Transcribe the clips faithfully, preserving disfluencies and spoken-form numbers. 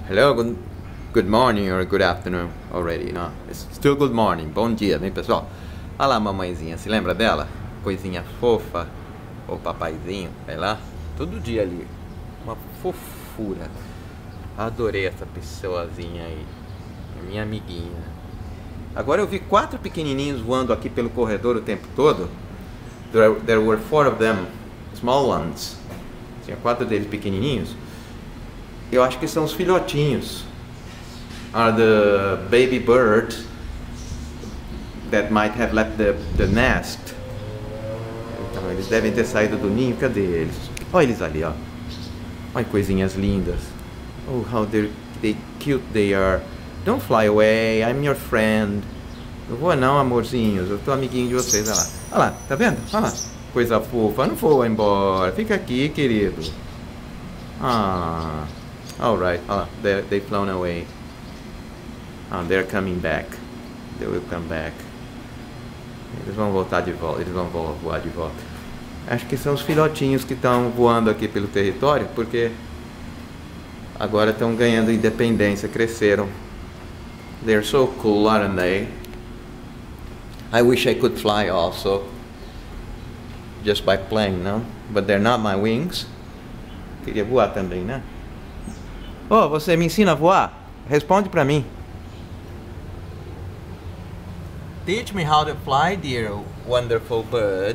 Hello, good, good morning or good afternoon already, no? It's still good morning. Bom dia, bem pessoal? Olha lá a mamãezinha, se lembra dela? Coisinha fofa, ou papaizinho, sei lá. Todo dia ali, uma fofura. Adorei essa pessoazinha aí, minha amiguinha. Agora eu vi quatro pequenininhos voando aqui pelo corredor o tempo todo. There, there were four of them, small ones. Tinha quatro deles pequenininhos. Eu acho que são os filhotinhos. Are the baby birds that might have left the, the nest. Então eles devem ter saído do ninho. Cadê eles? Olha eles ali, ó. Olha que coisinhas lindas. Oh, how they're, they cute they are. Don't fly away, I'm your friend. Não voa não, amorzinhos. Eu tô amiguinho de vocês, olha lá. Olha lá, tá vendo? Olha lá. Coisa fofa, não voa embora. Fica aqui, querido. Ah... Alright, oh, they they flown away. Oh, they're coming back. They will come back. Eles vão voltar de volta. Eles vão voar de volta. Acho que são os filhotinhos que estão voando aqui pelo território, porque agora estão ganhando independência, cresceram. They're so cool, aren't they? I wish I could fly also, just by plane, no? But they're not my wings. Queria voar também, né? Oh, você me ensina a voar? Responde pra mim. Teach me how to fly, dear wonderful bird.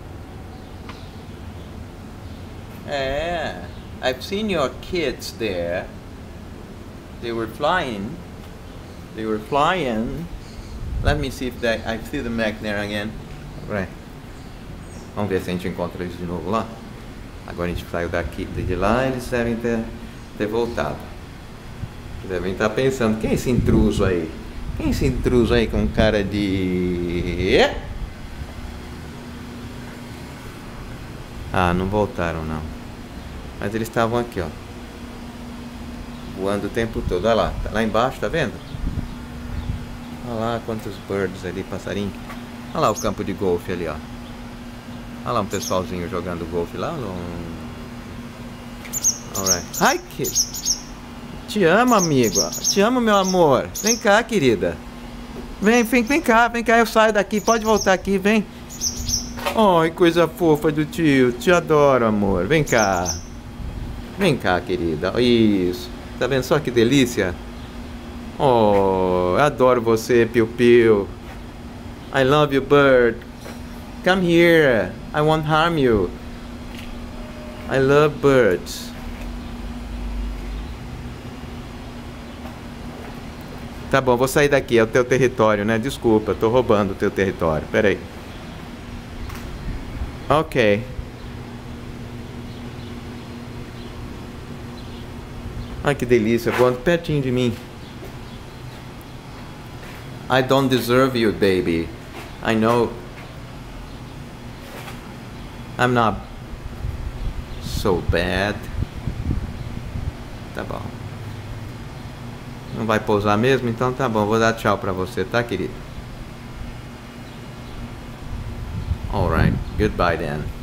É, I've seen your kids there. They were flying. They were flying. Let me see if they, I see them back there again. Right. Vamos ver se a gente encontra eles de novo lá. Agora a gente saiu daqui, de lá, eles devem ter... ter voltado. Devem estar pensando, quem é esse intruso aí? Quem é esse intruso aí com cara de... Ah, não voltaram não. Mas eles estavam aqui, ó. Voando o tempo todo. Olha lá, tá lá embaixo, tá vendo? Olha lá quantos birds ali, passarinho. Olha lá o campo de golfe ali, ó. Olha lá um pessoalzinho jogando golfe lá longe. Alright. Hi, kid. Te amo, amigo. Te amo, meu amor. Vem cá, querida. Vem, vem, vem cá, vem cá. Eu saio daqui. Pode voltar aqui, vem. Ai, coisa fofa do tio. Te adoro, amor. Vem cá. Vem cá, querida. Isso. Tá vendo só que delícia? Oh, eu adoro você, Piu Piu. I love you, bird. Come here. I won't harm you. I love birds. Tá bom, vou sair daqui, é o teu território, né? Desculpa, eu tô roubando o teu território. Pera aí. Ok. Ai, que delícia, voando pertinho de mim. I don't deserve you, baby. I know. I'm not so bad. Tá bom. Não vai pousar mesmo? Então tá bom, vou dar tchau pra você, tá, querido? Alright, goodbye then.